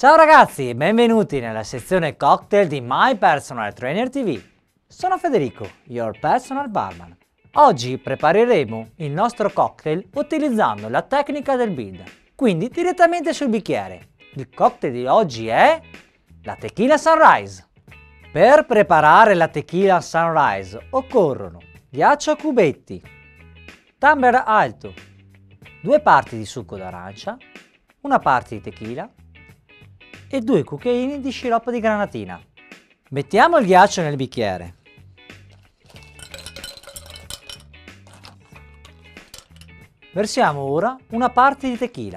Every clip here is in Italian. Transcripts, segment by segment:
Ciao ragazzi e benvenuti nella sezione cocktail di My Personal Trainer TV. Sono Federico, your personal barman. Oggi prepareremo il nostro cocktail utilizzando la tecnica del build, quindi direttamente sul bicchiere. Il cocktail di oggi è la Tequila Sunrise. Per preparare la Tequila Sunrise occorrono ghiaccio a cubetti, tumbler alto, 2 parti di succo d'arancia, una parte di tequila e 2 cucchiaini di sciroppo di granatina. Mettiamo il ghiaccio nel bicchiere. Versiamo ora una parte di tequila,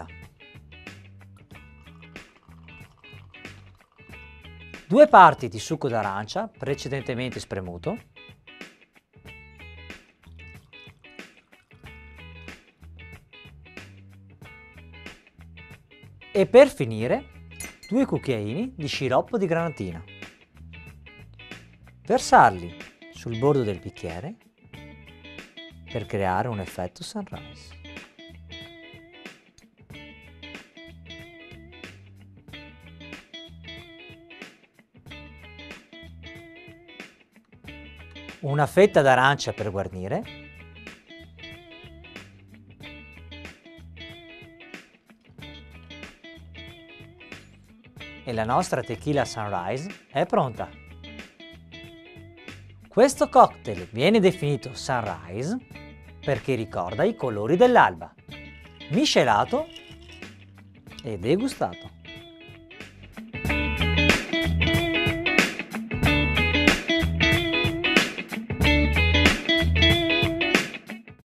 2 parti di succo d'arancia precedentemente spremuto, e per finire 2 cucchiaini di sciroppo di granatina. Versarli sul bordo del bicchiere per creare un effetto sunrise. Una fetta d'arancia per guarnire e la nostra Tequila Sunrise è pronta. Questo cocktail viene definito Sunrise perché ricorda i colori dell'alba, miscelato e degustato.